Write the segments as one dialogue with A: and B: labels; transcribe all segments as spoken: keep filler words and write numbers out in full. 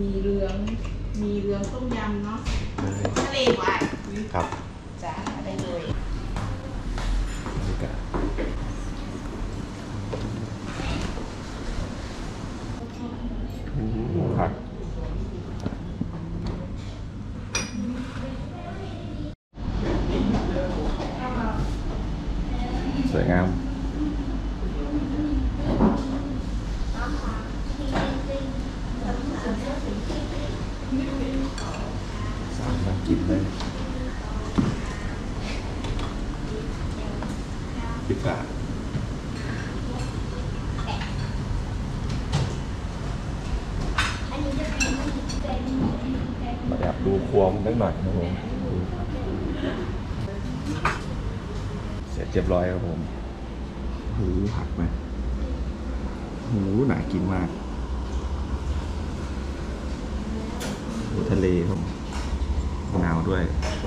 A: มีเรืองมีเรืองต้มยำเนาะทะเลหวาน
B: ครับ
A: จ้าได้เลย
B: ครับสวยงามสามารถกินเลยพิกามาแอบดูครัวมันได้หน่อยนะผมเสร็จเรียบร้อยครับผมหูผักไหมหูหนากินมากหูทะเลครับมะนาวด้วย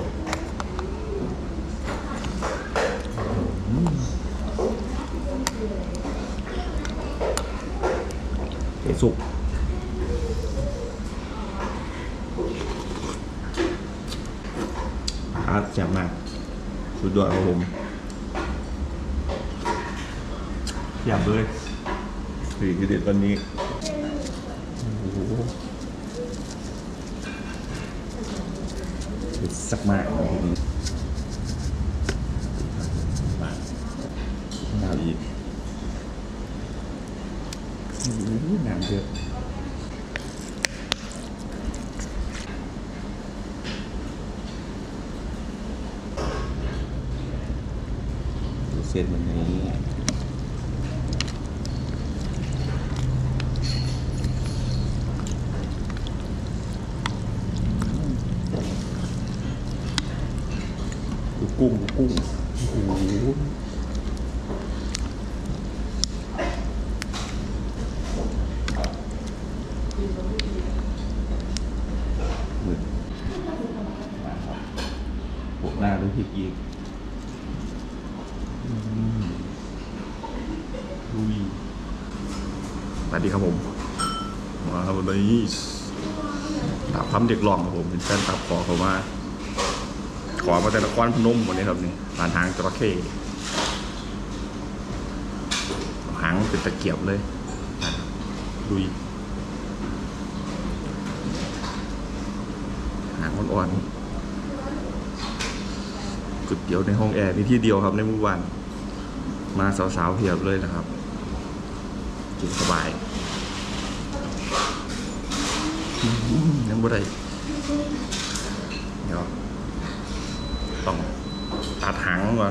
B: เอสุกอาร์ตแจ่มมากสุดยอดครับผมอยากเลยสี่กิเด็ดวันนี้โอ้โหสักมากเลยทีนี้มาหนาวอีกน้ำเยอะดูเส้นวันนี้กุ้งกุ้งโอ้โหมืดมาครับพวกหน้าด้วยพริกอีกลุยสวัสดีครับผมมาครับวันนี้ตับคำเด็กหลองครับผมเป็นแฟนตับขอเขามาขอมาแต่ละก้อนพนมหมดเลยครับนี่ผ่านทางจระเข้หางเป็นตะเกียบเลยดุยหางอ่อนๆจุดเดียวในห้องแอร์มีที่เดียวครับในเมื่อวานมาสาวๆเพียบเลยนะครับกินสบายยังบ่ได้เดี๋ยวต้องตัดหางก่อน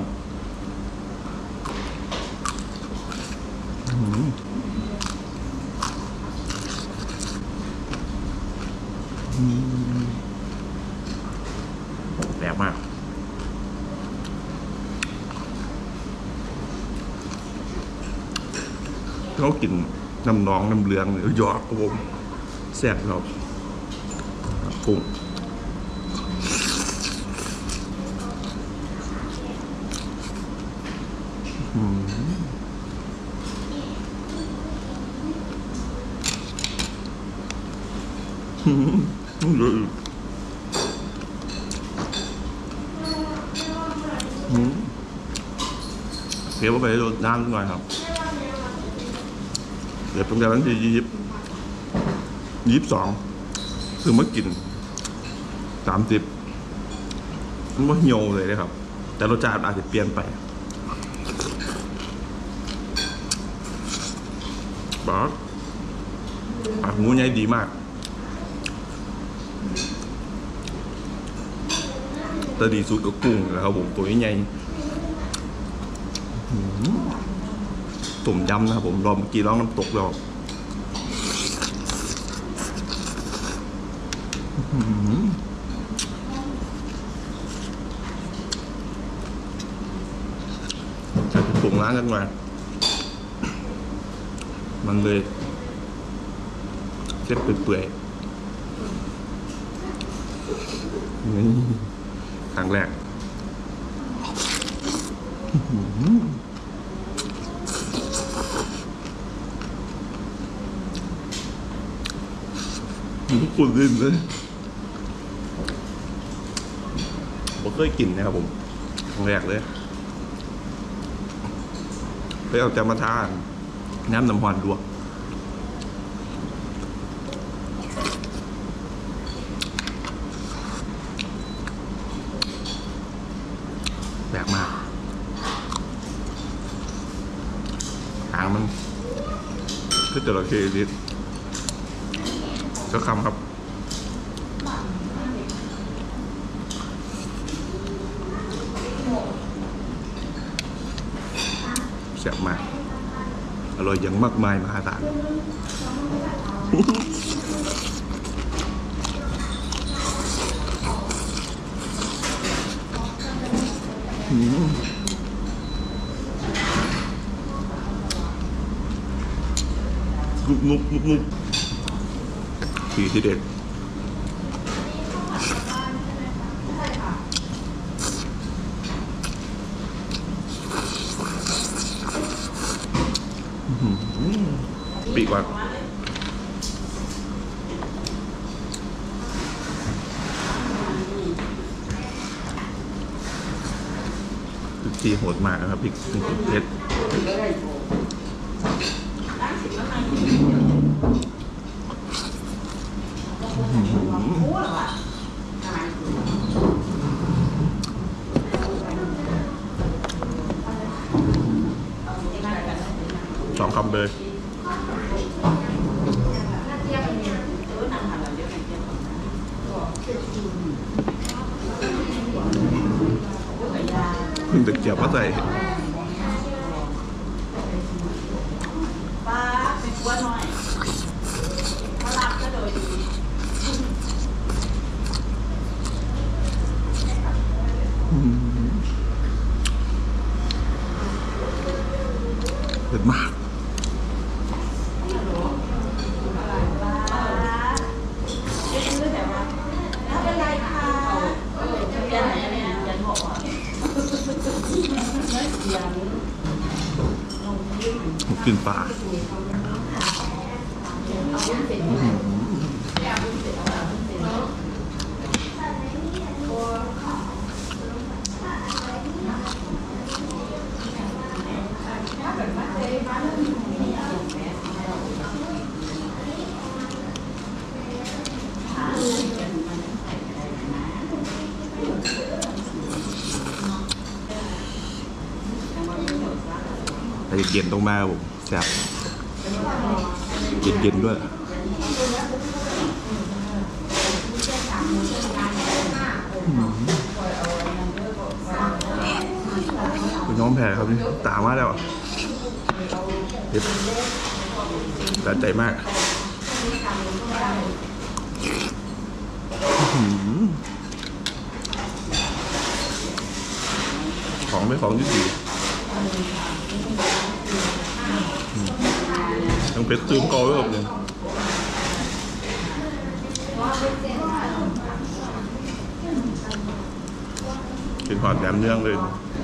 B: แปลกมากเขากินน้ำน้องน้ำเลืองหรือยอดครับผมแซ่บครับกุ้งอืมอืมเลยอืมเคี้ยวไปโดนน้ำหน่อยครับเดี๋ยวตรงแต่วันที่ยี่สิบยี่สิบสองคือเมื่อกินสามสิบมันว่าเหี่ยวเลยนะครับแต่รสชาติอาจจะเปลี่ยนไปบ้าปากหมูใหญ่ดีมากแต่ดีสุดก็กุ้งนะครับผมตัวใหญ่ตุ่มยำนะครับผมรอเมื่อกี้ร้องน้ำตกแล้วจะปรุงร้านกันมามันเลยเซ็ตเปื่อยๆนี่ครั้งแรกปุ่นดินเลยผมเคยกินนะครับผมครั้งแรกเลยไปเอาจะมาทานน้ำน้ำหวานดวกแปลกมากหางมันคือจระเข้ดิก็คำครับแซ่บมากอร่อยอย่างมากมายมหาศาลนุบนุบนุบนุบสีที่เด็ดปีกว่าตีโหดมากนะครับพริกเผ็ดสองคำเลยเพิ่งตะเกียบมาใส่
A: ป้าเป็นกัวหน่อยมาลับก็โดยดี
B: เผ็ดมากกินปลาแต่เย็นๆตรงมาผมแซ่บเย็นๆด้วยคุณน้องแผ่ครับนี่ตามมาแล้วเผ็ดสะใจมากของไม่ของที่ดียังเป็ดตื้มกอไว้แบบนึงกินหอดแหนมเนื้อเลย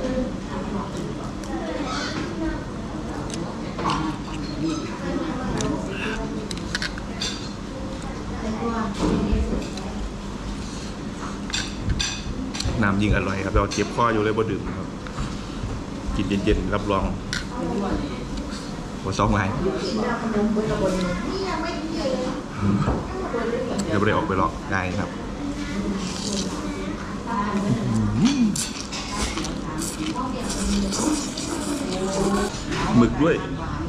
B: น้ำยิ่งอร่อยครับเราเจ็บคออยู่เลยบ่ดื่มครับกินเย็นๆรับรองว่าซ้อมไงเดี๋ยวไปออกไปหลอกง่ายครับหมึกด้วย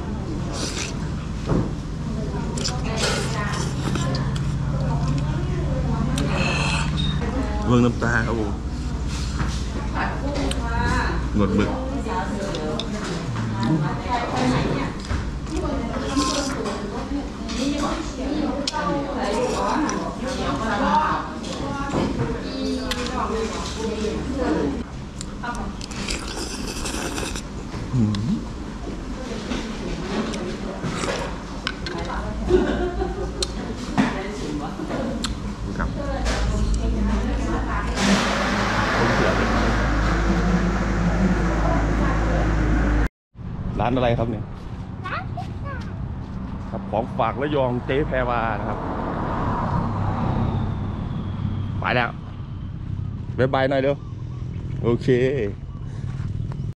B: เมืองน้ำตาครับผมหนวดหมึกครับร้านอะไรครับเนี่ยครับของฝากระยองเจ๊แพรวานะครับแล้วบ๊ายบายหน่อยเร็วโอเค